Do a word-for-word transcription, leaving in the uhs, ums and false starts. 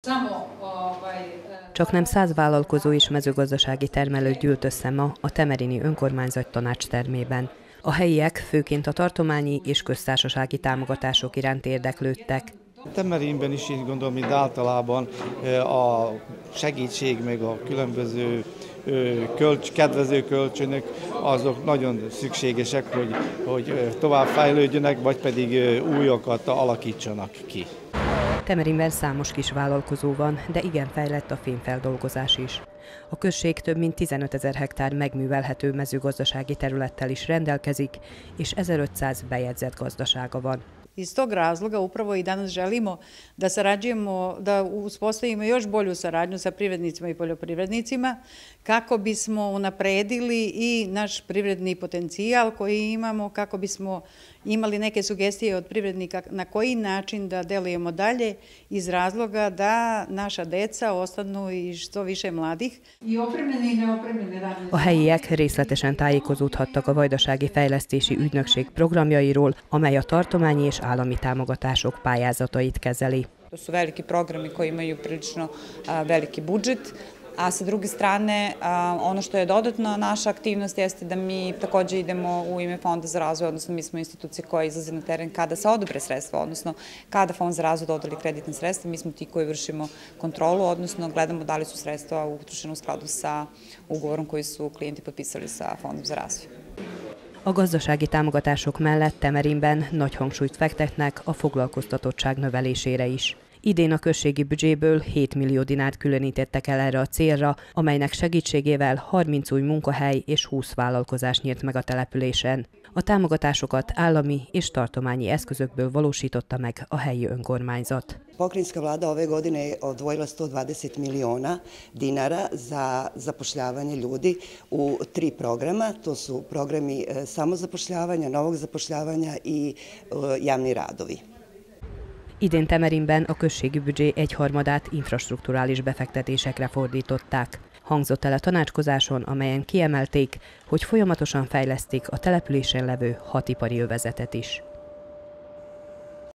Csak nem száz vállalkozó és mezőgazdasági termelő gyűlt össze ma a Temerini Önkormányzat tanácstermében. A helyiek főként a tartományi és köztársasági támogatások iránt érdeklődtek. Temerinben is így gondolom, mint általában a segítség, meg a különböző kölcs, kedvező kölcsönök, azok nagyon szükségesek, hogy, hogy tovább fejlődjönek, vagy pedig újakat alakítsanak ki. Temerinben számos kis vállalkozó van, de igen fejlett a fémfeldolgozás is. A község több mint tizenötezer hektár megművelhető mezőgazdasági területtel is rendelkezik, és ezerötszáz bejegyzett gazdasága van. Iz tog razloga upravo i danas želimo da sarađujemo, da uspostavimo još bolju saradnju sa privrednicima i poljoprivrednicima kako bismo unapredili i naš privredni potencijal koji imamo, kako bismo imali neke sugestije od privrednika na koji način da delujemo dalje iz razloga da naša deca ostanu i što više mladih. A helyiek részletesen tájékozódhattak a Vajdasági Fejlesztési Ügynökség programjairól, amely a tartományi és állami támogatások pályázatait kezeli. To su veliki programi koji imaju prilično veliki budžet, a sa druge strane ono što je dodatna naša aktivnost jeste da mi takođe idemo u ime Fonda za razvoj, odnosno mi smo institucije koja izlaze na teren kada se odobre sredstva, odnosno kada Fond za razvoj dodeli kreditne sredstva, mi smo ti koji vršimo kontrolu, odnosno gledamo da li su sredstva utrošena u skladu sa ugovorom koji su klijenti potpisali sa Fondom za razvoj. A gazdasági támogatások mellett Temerinben nagy hangsúlyt fektetnek a foglalkoztatottság növelésére is. Idén a községi büdzséből hét millió dinárt különítettek el erre a célra, amelynek segítségével harminc új munkahely és húsz vállalkozás nyílt meg a településen. A támogatásokat állami és tartományi eszközökből valósította meg a helyi önkormányzat. Pokrajinska vlada ove godine je odvojila sto dvadeset miliona dinara za zapošljavanje ljudi u tri programa. To su programi samozapošljavanja, novog zapošljavanja i javni radovi. Idén Temerinben a községi büdzsé egyharmadát infrastrukturális befektetésekre fordították. Hangzott el a tanácskozáson, amelyen kiemelték, hogy folyamatosan fejlesztik a településen levő hat ipari övezetet is.